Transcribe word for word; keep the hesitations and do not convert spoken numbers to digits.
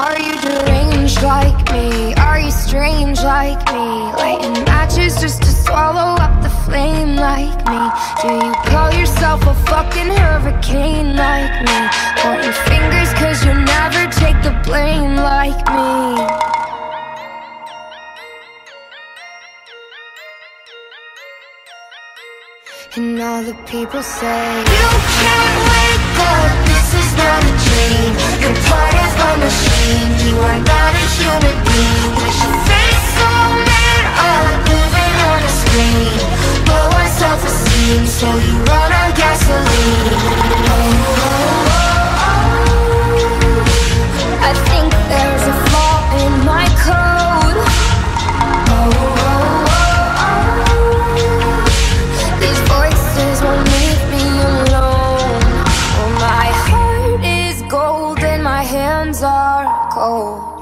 Are you deranged like me? Are you strange like me? Lighting matches just to swallow up the flame like me? Do you call yourself a fucking hurricane like me? Pointing fingers cause you never take the blame like me. And all the people say, you can't wake up, this is not a dream. You're part of my machine, you are not a human being. With your face so made up, moving on a screen. Low on self-esteem, so you run on gasoline. Oh, oh, oh. I think there's a flaw in my code. Oh, oh, oh. Won't leave me alone. Oh, my heart is gold and my hands are cold.